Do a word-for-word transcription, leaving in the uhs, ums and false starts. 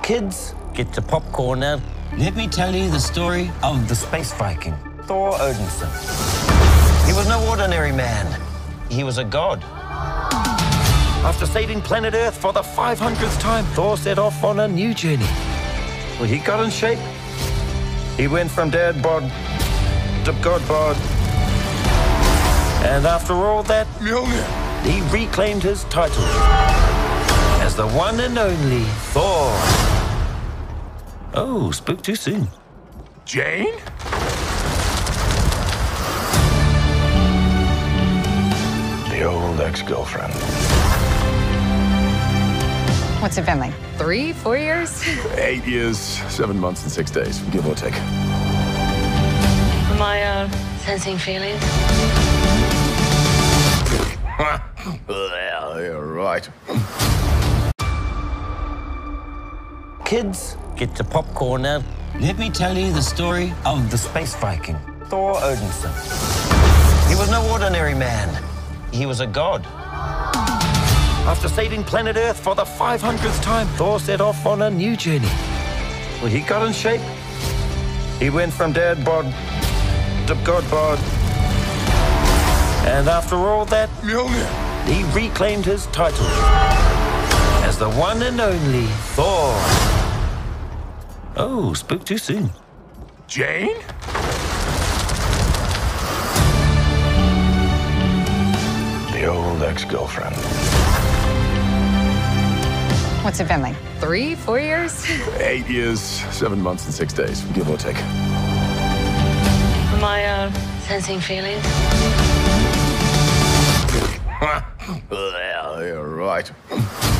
Kids, get your popcorn out. Let me tell you the story of the space Viking, Thor Odinson. He was no ordinary man. He was a god. After saving planet Earth for the five hundredth time, Thor set off on a new journey. Well, he got in shape. He went from dad bod to god bod. And after all that, he reclaimed his title as the one and only Thor. Oh, spoke too soon. Jane? The old ex-girlfriend. What's it been like? Three, four years? Eight years, seven months, and six days, give or take. Am I uh, sensing feelings? Well, you're right. Kids, get your popcorn out. Let me tell you the story of the space Viking, Thor Odinson. He was no ordinary man. He was a god. After saving planet Earth for the five hundredth time, Thor set off on a new journey. Well, he got in shape. He went from dad bod to god bod. And after all that, he reclaimed his title as the one and only Thor. Oh, spoke too soon. Jane? The old ex-girlfriend. What's it been like? Three, four years? Eight years, seven months, and six days, give or take. Am I uh, sensing feelings? Well, you're right.